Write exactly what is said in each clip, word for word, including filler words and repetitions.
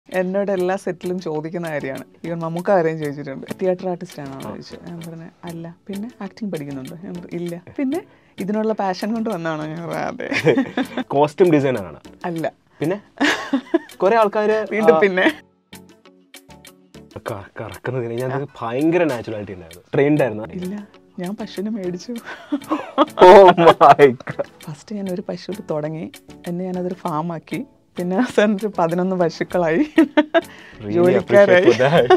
എന്നോട് എല്ലാ സെറ്റിലും ചോദിക്കുന്ന കാര്യമാണ്. ഈവൻ മമ്മൂക്ക കാര്യം ചോദിച്ചിട്ടുണ്ട്, തിയേറ്റർ ആർട്ടിസ്റ്റ് ആണോ ചോദിച്ചു. ഞാൻ പറഞ്ഞ അല്ല. പിന്നെ ആക്ടിങ് പഠിക്കുന്നുണ്ടോ? ഞാൻ പറഞ്ഞു ഇല്ല. പിന്നെ ഇതിനുള്ള പാഷൻ കൊണ്ട് വന്നാണോ? ഞാൻ പറയാം അതെ. കോസ്റ്റ്യൂം ഡിസൈനർ ആണ്? അല്ല. പിന്നെ കുറെ ആൾക്കാര് വീണ്ടും പിന്നെ കറക്കുന്നതിന് ഞാൻ ഭയങ്കര നാച്ചുറാലിറ്റി ഉണ്ടായിരുന്നു. ട്രെയിൻഡ് ആയിരുന്നു? ഇല്ല, ഞാൻ പശുവിനെ മേടിച്ചു. ഫസ്റ്റ് ഞാൻ ഒരു പശു തുടങ്ങി, എന്നെ ഞാനതൊരു ഫാമാക്കി. പിന്നെ അവസാനം പതിനൊന്ന് പശുക്കളായി, ജോലിക്കാരായി.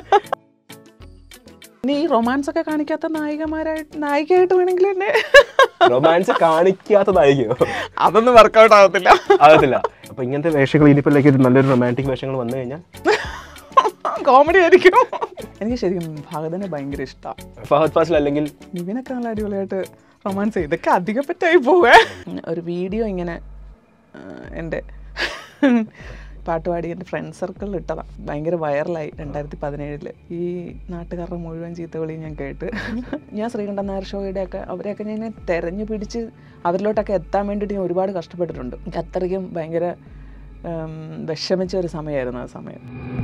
ഇനി ഈ റൊമാൻസ് ഒക്കെ കാണിക്കാത്ത നായികമാരായിട്ട് നായികയായിട്ട് വേണമെങ്കിൽ എന്നെ റൊമാൻസ് കാണിക്കാത്ത നായികയോ? അതൊന്നും വർക്കൗട്ട് ആവത്തില്ല ആകത്തില്ല. അപ്പൊ ഇങ്ങനത്തെ വേഷങ്ങൾ ഇനിയിപ്പോ നല്ലൊരു റൊമാൻറ്റിക് വേഷങ്ങൾ വന്നു കഴിഞ്ഞാൽ കോമഡി ആയിരിക്കും. എനിക്ക് ശരിക്കും ഭഗതനെ ഭയങ്കര ഇഷ്ടമാണ്. ഫഹദ് ഫാസിൽ അല്ലെങ്കിൽ നിവിനൊക്കെ നല്ല അടിപൊളിയായിട്ട് റൊമാൻസ് ചെയ്ത് ഇതൊക്കെ അധികപ്പറ്റായി പോവേ. ഒരു വീഡിയോ ഇങ്ങനെ എൻ്റെ പാട്ടുപാടി എൻ്റെ ഫ്രണ്ട് സർക്കിളിൽ ഇട്ടതാണ്. ഭയങ്കര വൈറലായി രണ്ടായിരത്തി പതിനേഴില്. ഈ നാട്ടുകാരുടെ മുഴുവൻ ചീത്തവിളിയും ഞാൻ കേട്ട്. ഞാൻ ശ്രീകണ്ഠൻ നായർ ഷോയുടെയൊക്കെ അവരെയൊക്കെ ഞാൻ തെരഞ്ഞു പിടിച്ച് അവരിലോട്ടൊക്കെ എത്താൻ വേണ്ടിയിട്ട് ഞാൻ ഒരുപാട് കഷ്ടപ്പെട്ടിട്ടുണ്ട്. അത്രയ്ക്കും ഭയങ്കര വിഷമിച്ച ഒരു സമയമായിരുന്നു ആ സമയം.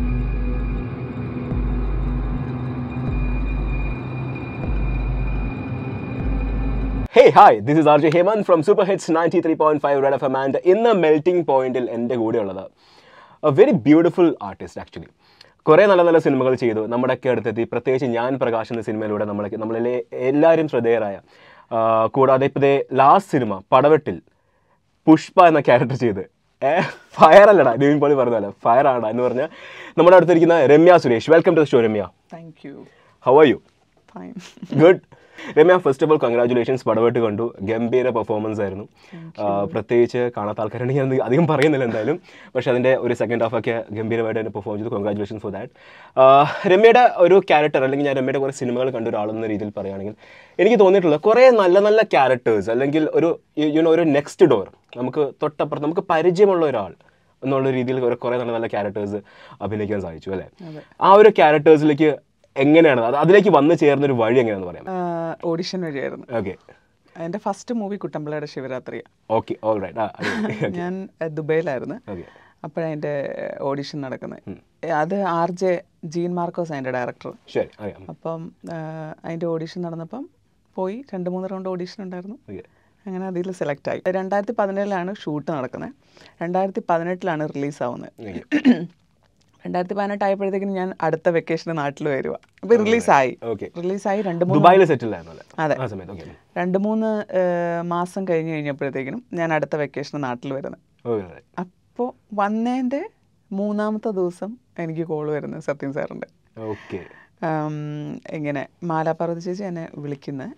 Hey, hi, this is R J Hemant from Super Hits ninety-three point five Red F M and in the melting point il ende koode ullada a very beautiful artist actually. Kore nalla nalla സിനിമകൾ ചെയ്തു നമ്മുടെയൊക്കെ അടുത്തെത്തി. പ്രത്യേകിച്ച് ഞാൻ പ്രകാശ് എന്ന സിനിമയിലൂടെ നമ്മളെ നമ്മളെ എല്ലാവരും ശ്രദ്ധേയരായ, കൂടാതെ ഇപ്പോഴത്തെ ലാസ്റ്റ് സിനിമ പടവെട്ടിൽ പുഷ്പ എന്ന ക്യാരക്ടർ ചെയ്ത് ഫയർ അല്ലടാ, നിവിൻ പോളി പറഞ്ഞതല്ല, ഫയർ ആണടാ എന്ന് പറഞ്ഞാൽ നമ്മുടെ അടുത്തിരിക്കുന്ന Remya Suresh. Welcome to the show Remya. Thank you. How are you? Fine. Good. Remya, first of all congratulations. Padavettu കണ്ടു, ഗംഭീര പെർഫോമൻസ് ആയിരുന്നു. പ്രത്യേകിച്ച് കാണാത്ത ആൾക്കാരാണെങ്കിൽ ഞാൻ അധികം പറയുന്നില്ല എന്തായാലും, പക്ഷേ അതിൻ്റെ ഒരു സെക്കൻഡ് ഹാഫ് ഒക്കെ ഗംഭീരമായിട്ട് തന്നെ പെർഫോം ചെയ്തു. Congratulations for that. രമ്യയുടെ ഒരു ക്യാരക്ടർ, അല്ലെങ്കിൽ ഞാൻ രമ്യയുടെ കുറേ സിനിമകൾ കണ്ട ഒരാളെന്ന രീതിയിൽ പറയുകയാണെങ്കിൽ എനിക്ക് തോന്നിയിട്ടുള്ളത് കുറേ നല്ല നല്ല ക്യാരക്ടേഴ്സ്, അല്ലെങ്കിൽ ഒരു യുനോ ഒരു നെക്സ്റ്റ് ഡോർ, നമുക്ക് തൊട്ടപ്പുറത്ത് നമുക്ക് പരിചയമുള്ള ഒരാൾ എന്നുള്ള രീതിയിൽ കുറേ നല്ല നല്ല ക്യാരക്ടേഴ്സ് അഭിനയിക്കാൻ സാധിച്ചു അല്ലേ? ആ ഒരു ക്യാരക്ടേഴ്സിലേക്ക് എങ്ങനെയാണ് അത് അതിലേക്ക് വന്നു ചേർന്നൊരു വഴി എങ്ങനെയാണെന്ന് പറയാം? ഓഡിഷൻ വഴിയായിരുന്നു. ഓക്കെ. എൻ്റെ ഫസ്റ്റ് മൂവി കുട്ടമ്പിളയുടെ ശിവരാത്രി. Okay, all right. ഞാൻ ദുബൈയിലായിരുന്നു അപ്പോഴതിൻ്റെ ഓഡിഷൻ നടക്കുന്നത്. അത് ആർ ജെ ജീൻ മാർക്കോസ് അതിൻ്റെ ഡയറക്ടർ. ശരി. അപ്പം അതിൻ്റെ ഓഡിഷൻ നടന്നപ്പം പോയി. രണ്ട് മൂന്ന് റൗണ്ട് ഓഡിഷൻ ഉണ്ടായിരുന്നു. അങ്ങനെ അതിൽ സെലക്ട് ആയി. രണ്ടായിരത്തി പതിനേഴിലാണ് ഷൂട്ട് നടക്കുന്നത്. രണ്ടായിരത്തി പതിനെട്ടിലാണ് റിലീസാവുന്നത്. രണ്ടായിരത്തി പതിനെട്ട് ആയപ്പോഴത്തേക്കും ഞാൻ അടുത്ത വെക്കേഷന് നാട്ടിൽ വരുക. അപ്പോൾ റിലീസായി റിലീസായി രണ്ട് മൂന്ന് അതെ രണ്ട് മൂന്ന് മാസം കഴിഞ്ഞ് കഴിഞ്ഞപ്പോഴത്തേക്കിനും ഞാൻ അടുത്ത വെക്കേഷന് നാട്ടിൽ വരുന്നത്. അപ്പോൾ വന്നതിൻ്റെ മൂന്നാമത്തെ ദിവസം എനിക്ക് കോൾ വരുന്നത് സത്യൻ സാറിൻ്റെ. ഓക്കെ. ഇങ്ങനെ മാലാപാർവതി ചേച്ചി എന്നെ വിളിക്കുന്നത്,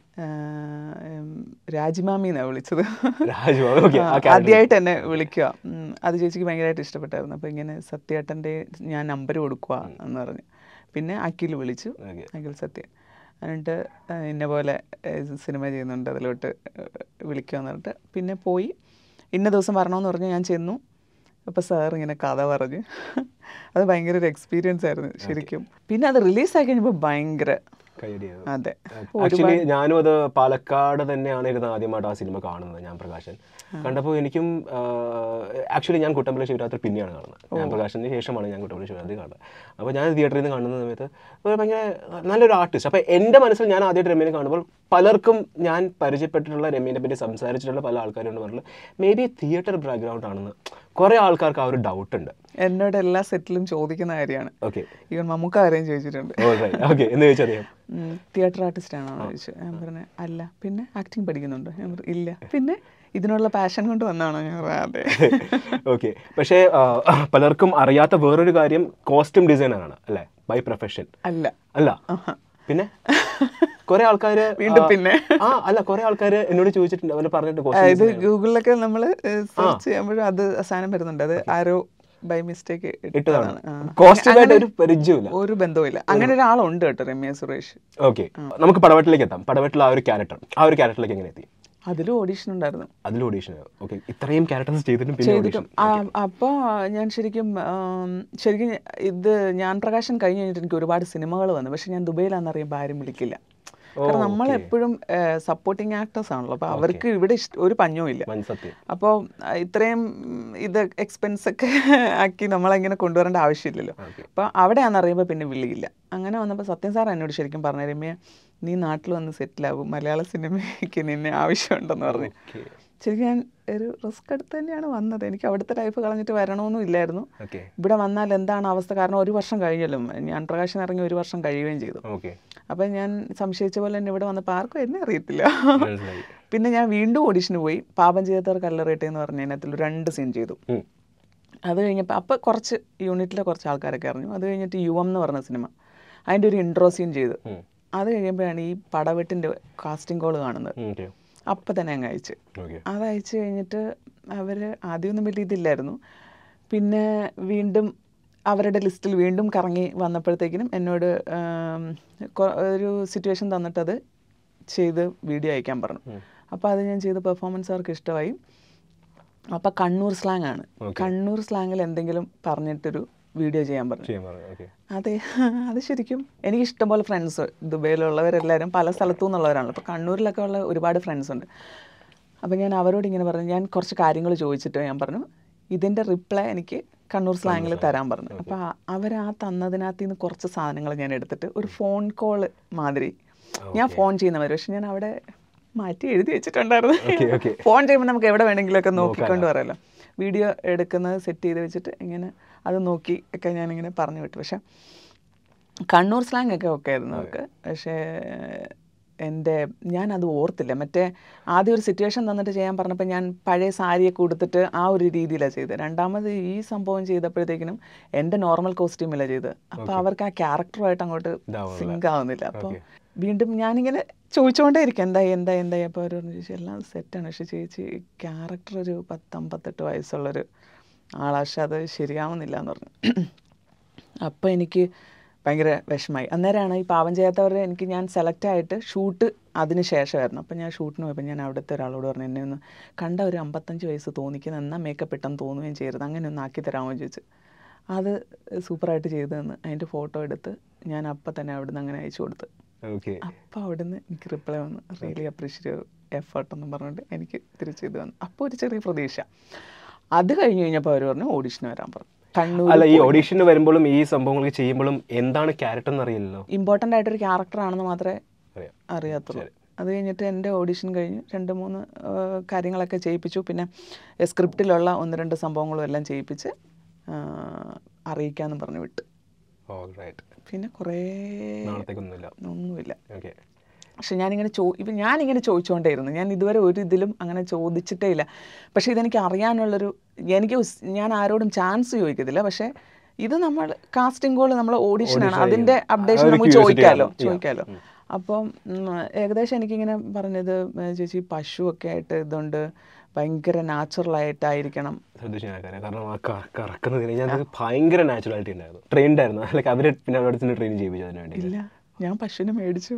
രാജിമാമി എന്നാണ് വിളിച്ചത്. ആദ്യമായിട്ട് എന്നെ വിളിക്കുക. അത് ചേച്ചിക്ക് ഭയങ്കരമായിട്ട് ഇഷ്ടപ്പെട്ടായിരുന്നു. അപ്പോൾ ഇങ്ങനെ സത്യേട്ടൻ്റെ ഞാൻ നമ്പർ കൊടുക്കുക എന്ന് പറഞ്ഞു. പിന്നെ അഖിൽ വിളിച്ചു, അഖിൽ സത്യ. എന്നിട്ട് ഇന്ന പോലെ സിനിമ ചെയ്യുന്നുണ്ട്, അതിലോട്ട് വിളിക്കുക എന്ന് പറഞ്ഞിട്ട് പിന്നെ പോയി. ഇന്ന ദിവസം വരണമെന്ന് പറഞ്ഞ് ഞാൻ ചെന്നു. അപ്പോൾ സാർ ഇങ്ങനെ കഥ പറഞ്ഞ് അത് ഭയങ്കര ഒരു എക്സ്പീരിയൻസ് ആയിരുന്നു ശരിക്കും. പിന്നെ അത് റിലീസായി കഴിഞ്ഞപ്പോൾ ഭയങ്കര അതെ. ആക്ച്വലി ഞാനും അത് പാലക്കാട് തന്നെയാണ് ഇരുന്ന് ആദ്യമായിട്ട് ആ സിനിമ കാണുന്നത്. ഞാൻ പ്രകാശൻ കണ്ടപ്പോൾ എനിക്കും ആക്ച്വലി ഞാൻ കുട്ടമ്പിള ശിവരാത്രി പിന്നെയാണ് കാണുന്നത്. ഞാൻ പ്രകാശന് ശേഷമാണ് ഞാൻ കുട്ടമ്പിള ശിവരാത്രി കാണുന്നത്. അപ്പോൾ ഞാൻ തിയേറ്ററിൽ നിന്ന് കാണുന്ന സമയത്ത് ഭയങ്കര നല്ലൊരു ആർട്ടിസ്റ്റ്. അപ്പോൾ എൻ്റെ മനസ്സിൽ ഞാൻ ആദ്യമായിട്ട് രമ്യനെ കാണുമ്പോൾ പലർക്കും ഞാൻ പരിചയപ്പെട്ടിട്ടുള്ള രമ്യനെ പറ്റി സംസാരിച്ചിട്ടുള്ള പല ആൾക്കാരോട് പറഞ്ഞത് മേ ബി തിയേറ്റർ ബാക്ക്ഗ്രൗണ്ട് ആണെന്ന് കുറേ ആൾക്കാർക്ക് ആ ഒരു ഡൗട്ട് ഉണ്ട്. എന്നോട് എല്ലാ സെറ്റിലും ചോദിക്കുന്ന കാര്യമാണ്. ഓക്കെ. ഈവൻ മമ്മൂക്ക കാര്യം ചോദിച്ചിട്ടുണ്ട്. ഓക്കെ. എന്ന് ചോദിച്ചറിയാം തിയേറ്റർ ആർട്ടിസ്റ്റ് ആണോ ചോദിച്ചു. ഞാൻ പറഞ്ഞ അല്ല. പിന്നെ ആക്ടിങ് പഠിക്കുന്നുണ്ടോ? ഞാൻ പറഞ്ഞു ഇല്ല. പിന്നെ ഇതിനുള്ള പാഷൻ കൊണ്ട് വന്നാണോ? ഞാൻ പറയാം അതെ. ഓക്കെ. പക്ഷേ പലർക്കും അറിയാത്ത വേറൊരു കാര്യം കോസ്റ്റ്യൂം ഡിസൈനറാണ് അല്ലേ, ബൈ പ്രൊഫഷൻ? അല്ല. അല്ല. പിന്നെ കുറെ ആൾക്കാര് വീണ്ടും പിന്നെ ആ അല്ല കുറെ ആൾക്കാര് എന്നോട് ചോദിച്ചിട്ടുണ്ട്, അവർ പറഞ്ഞിട്ട് ഇത് ഗൂഗിളിലൊക്കെ നമ്മൾ സെർച്ച് ചെയ്യുമ്പോഴും അത് സാധനം വരുന്നുണ്ട്. അത് ആരോ ബൈ മിസ്റ്റേക്ക് ഇട്ടതാണ്. കോസ്റ്റ്യൂമായിട്ട് ഒരു പരിചയമില്ല, ഒരു ബന്ധവുമില്ല. അങ്ങനെ ഒരാളുണ്ട് കേട്ടോ, രമ്യ സുരേഷ്. ഓക്കെ. നമുക്ക് പടവെട്ടിലേക്ക് എത്താം. പടവെട്ടിൽ ആ ഒരു ക്യാരക്ടർ ആ ഒരു ക്യാരക്ടറിലേക്ക് എങ്ങനെ എത്തി? അതിലും ഓഡീഷൻ ഉണ്ടായിരുന്നു. അതിലും ഓഡീഷൻ. ഓക്കെ. ഇത്രയും ക്യാരക്ടേഴ്സ് ചെയ്തിട്ടും ചെയ്തിട്ടും അപ്പോൾ ഞാൻ ശരിക്കും ശരിക്കും ഇത് ഞാൻ പ്രകാശൻ കഴിഞ്ഞ് കഴിഞ്ഞിട്ട് എനിക്ക് ഒരുപാട് സിനിമകൾ വന്നു. പക്ഷെ ഞാൻ ദുബൈയിലാണെന്ന് അറിയുമ്പോൾ ആരും വിളിക്കില്ല. കാരണം നമ്മളെപ്പോഴും സപ്പോർട്ടിങ് ആക്ടേഴ്സ് ആണല്ലോ, അപ്പോൾ അവർക്ക് ഇവിടെ ഒരു പഞ്ഞവും ഇല്ല. അപ്പോൾ ഇത്രയും ഇത് എക്സ്പെൻസ് ഒക്കെ ആക്കി നമ്മളങ്ങനെ കൊണ്ടുവരേണ്ട ആവശ്യമില്ലല്ലോ. അപ്പോൾ അവിടെയാണെന്ന് അറിയുമ്പോൾ പിന്നെ വിളിയില്ല. അങ്ങനെ വന്നപ്പോൾ സത്യൻ സാർ എന്നോട് ശരിക്കും പറഞ്ഞു, രമ്യ നീ നാട്ടിൽ വന്ന് സെറ്റിലാവും, മലയാള സിനിമയ്ക്ക് നിന്നെ ആവശ്യമുണ്ടെന്ന് പറഞ്ഞു. ശരിക്കും ഞാൻ ഒരു റിസ്ക് എടുത്ത് തന്നെയാണ് വന്നത്. എനിക്ക് അവിടുത്തെ ലൈഫ് കളഞ്ഞിട്ട് വരണമെന്നും ഇല്ലായിരുന്നു. ഇവിടെ വന്നാൽ എന്താണ് അവസ്ഥ, കാരണം ഒരു വർഷം കഴിഞ്ഞല്ലോ, ഞാൻ പ്രകാശൻ ഇറങ്ങി ഒരു വർഷം കഴിയുകയും ചെയ്തു. അപ്പം ഞാൻ സംശയിച്ച പോലെ തന്നെ ഇവിടെ വന്നപ്പോൾ ആർക്കും എന്നെ അറിയത്തില്ല. പിന്നെ ഞാൻ വീണ്ടും ഓഡിഷന് പോയി. പാപം ചെയ്യാത്തവർ കല്ലറേട്ടെ എന്ന് പറഞ്ഞ അതിനകത്തിൽ രണ്ട് സീൻ ചെയ്തു. അത് കഴിഞ്ഞപ്പോൾ അപ്പോൾ കുറച്ച് യൂണിറ്റിലെ കുറച്ച് ആൾക്കാരൊക്കെ അറിഞ്ഞു. അത് കഴിഞ്ഞിട്ട് യുവം എന്ന് പറഞ്ഞ സിനിമ, അതിൻ്റെ ഒരു ഇൻട്രോ സീൻ ചെയ്തു. അത് കഴിയുമ്പോഴാണ് ഈ പടവെട്ടിൻ്റെ കാസ്റ്റിംഗ് കോൾ കാണുന്നത്. അപ്പം തന്നെ അങ്ങ് അയച്ച്. അത് അയച്ചു കഴിഞ്ഞിട്ട് അവർ ആദ്യമൊന്നും വലിയ ഇതില്ലായിരുന്നു. പിന്നെ വീണ്ടും അവരുടെ ലിസ്റ്റിൽ വീണ്ടും കറങ്ങി വന്നപ്പോഴത്തേക്കിനും എന്നോട് ഒരു സിറ്റുവേഷൻ തന്നിട്ടത് ചെയ്ത് വീഡിയോ അയക്കാൻ പറഞ്ഞു. അപ്പോൾ അത് ഞാൻ ചെയ്ത് പെർഫോമൻസ് അവർക്ക് ഇഷ്ടമായി. അപ്പോൾ കണ്ണൂർ സ്ലാങ് ആണ്, കണ്ണൂർ സ്ലാങ്ങിൽ എന്തെങ്കിലും പറഞ്ഞിട്ടൊരു വീഡിയോ ചെയ്യാൻ പറഞ്ഞു. അതെ, അത് ശരിക്കും എനിക്ക് ഇഷ്ടംപോലെ ഫ്രണ്ട്സ് ദുബൈയിലുള്ളവരെല്ലാവരും പല സ്ഥലത്തു നിന്നുള്ളവരാണല്ലോ. അപ്പോൾ കണ്ണൂരിലൊക്കെ ഉള്ള ഒരുപാട് ഫ്രണ്ട്സ് ഉണ്ട്. അപ്പോൾ ഞാൻ അവരോട് ഇങ്ങനെ പറഞ്ഞു, ഞാൻ കുറച്ച് കാര്യങ്ങൾ ചോദിച്ചിട്ട് ഞാൻ പറഞ്ഞു ഇതിൻ്റെ റിപ്ലൈ എനിക്ക് കണ്ണൂർ സ്ലാങ്ങിൽ തരാൻ പറഞ്ഞു. അപ്പോൾ അവർ ആ തന്നതിനകത്ത് നിന്ന് കുറച്ച് സാധനങ്ങൾ ഞാൻ എടുത്തിട്ട് ഒരു ഫോൺ കോൾ മാതിരി, ഞാൻ ഫോൺ ചെയ്യുന്നവർ, പക്ഷെ ഞാൻ അവിടെ മാറ്റി എഴുതി വെച്ചിട്ടുണ്ടായിരുന്നു. ഫോൺ ചെയ്യുമ്പോൾ നമുക്ക് എവിടെ വേണമെങ്കിലുമൊക്കെ നോക്കിക്കൊണ്ട് പറയാമല്ലോ. വീഡിയോ എടുക്കുന്നത് സെറ്റ് ചെയ്ത് വെച്ചിട്ട് ഇങ്ങനെ അത് നോക്കി ഒക്കെ ഞാനിങ്ങനെ പറഞ്ഞു വിട്ടു. പക്ഷെ കണ്ണൂർ സ്ലാങ് ഒക്കെ ഒക്കെ ആയിരുന്നു അവർക്ക്. പക്ഷേ എൻ്റെ ഞാനത് ഓർത്തില്ല. മറ്റേ ആദ്യം ഒരു സിറ്റുവേഷൻ തന്നിട്ട് ചെയ്യാൻ പറഞ്ഞപ്പോൾ ഞാൻ പഴയ സാരിയൊക്കെ കൊടുത്തിട്ട് ആ ഒരു രീതിയിലാണ് ചെയ്തത്. രണ്ടാമത് ഈ സംഭവം ചെയ്തപ്പോഴത്തേക്കിനും എൻ്റെ നോർമൽ കോസ്റ്റ്യൂമിലാണ് ചെയ്തത്. അപ്പോൾ അവർക്ക് ആ ക്യാരക്ടറുമായിട്ട് അങ്ങോട്ട് സിങ്ക് ആവുന്നില്ല. അപ്പോൾ വീണ്ടും ഞാനിങ്ങനെ ചോദിച്ചുകൊണ്ടേ ഇരിക്കും എന്തായി എന്തായി എന്തായി അപ്പോൾ അവർ പറഞ്ഞു ചേച്ചി എല്ലാം സെറ്റാണ്, പക്ഷേ ചേച്ചി ക്യാരക്ടർ ഒരു പത്തമ്പത്തെട്ട് വയസ്സുള്ളൊരു ആളാ, പക്ഷെ അത് ശരിയാവുന്നില്ല എന്ന് പറഞ്ഞു. അപ്പോൾ എനിക്ക് ഭയങ്കര വിഷമമായി. അന്നേരമാണ് ഈ പാവം ചെയ്യാത്തവരെ എനിക്ക് ഞാൻ സെലക്ട് ആയിട്ട് ഷൂട്ട് അതിന് ശേഷമായിരുന്നു. അപ്പോൾ ഞാൻ ഷൂട്ടിന് പോയപ്പോൾ ഞാൻ അവിടുത്തെ ഒരാളോട് പറഞ്ഞു എന്നെ ഒന്ന് കണ്ട ഒരു അമ്പത്തഞ്ച് വയസ്സ് തോന്നിക്കുന്ന എന്നാൽ മേക്കപ്പ് ഇട്ടെന്ന് തോന്നുകയും ചെയ്യരുത്, അങ്ങനെ ഒന്ന് ആക്കി തരാമോ ചോദിച്ചു. അത് സൂപ്പറായിട്ട് ചെയ്തതെന്ന് അതിൻ്റെ ഫോട്ടോ എടുത്ത് ഞാൻ അപ്പം തന്നെ അവിടുന്ന് അങ്ങനെ അയച്ചു കൊടുത്ത്. അപ്പോൾ അവിടുന്ന് എനിക്ക് റിപ്ലൈ വന്നു, റിയലി അപ്രീഷിയേറ്റ് എഫേർട്ട് എന്ന് പറഞ്ഞിട്ട് എനിക്ക് തിരിച്ച് ഇത് വന്നു. അപ്പോൾ ഒരു ചെറിയ പ്രതീക്ഷ. അത് കഴിഞ്ഞ് കഴിഞ്ഞപ്പോൾ അവർ പറഞ്ഞു ഓഡിഷന് വരാൻ പറഞ്ഞു. അല്ല, ഈ ഓഡിഷന് വരുമ്പോഴും ഈ സംഭവങ്ങളൊക്കെ ചെയ്യുമ്പോഴും എന്താണ് ക്യാരക്ടർ എന്ന് അറിയില്ലല്ലോ. ഇമ്പോർട്ടൻ്റ് ആയിട്ടൊരു ക്യാരക്ടർ ആണെന്ന് മാത്രമേ അറിയാത്തുള്ളൂ. അത് കഴിഞ്ഞിട്ട് എൻ്റെ ഓഡിഷൻ കഴിഞ്ഞ് രണ്ട് മൂന്ന് കാര്യങ്ങളൊക്കെ ചെയ്യിപ്പിച്ചു. പിന്നെ സ്ക്രിപ്റ്റിലുള്ള ഒന്ന് രണ്ട് സംഭവങ്ങളും എല്ലാം ചെയ്യിപ്പിച്ച് അറിയിക്കാമെന്ന് പറഞ്ഞു വിട്ട്. പിന്നെ കുറേ ഒന്നുമില്ല. പക്ഷെ ഞാനിങ്ങനെ ചോ ഇപ്പം ഞാനിങ്ങനെ ചോദിച്ചുകൊണ്ടേയിരുന്നു. ഞാൻ ഇതുവരെ ഒരു ഇതിലും അങ്ങനെ ചോദിച്ചിട്ടേ ഇല്ല. പക്ഷേ ഇതെനിക്ക് അറിയാനുള്ളൊരു, എനിക്ക് ഞാൻ ആരോടും ചാൻസ് ചോദിക്കത്തില്ല. പക്ഷേ ഇത് നമ്മൾ കാസ്റ്റിംഗ് കോൾ, നമ്മൾ ഓഡിഷനാണ്, അതിൻ്റെ അപ്ഡേഷൻ നമുക്ക് ചോദിക്കാമല്ലോ ചോദിക്കാമല്ലോ അപ്പം ഏകദേശം എനിക്കിങ്ങനെ പറഞ്ഞത് ചേച്ചി പശു ഒക്കെ ആയിട്ട് ഇതുകൊണ്ട് ഭയങ്കര നാച്ചുറലായിട്ടായിരിക്കണം. കാരണം ആ കറക്കുന്നതിന് ഞാൻ ഭയങ്കര നാച്ചുറാലിറ്റി ഉണ്ടായിരുന്നു, ട്രെയിൻഡ് ആയിരുന്നു. ലൈക്ക് അവര് പിന്നെ അവിടെ തന്നെ ട്രെയിൻ ചെയ്യിപ്പിച്ചു അതിന് വേണ്ടി. ഇല്ല, ഞാൻ പശുവിനെ മേടിച്ചു.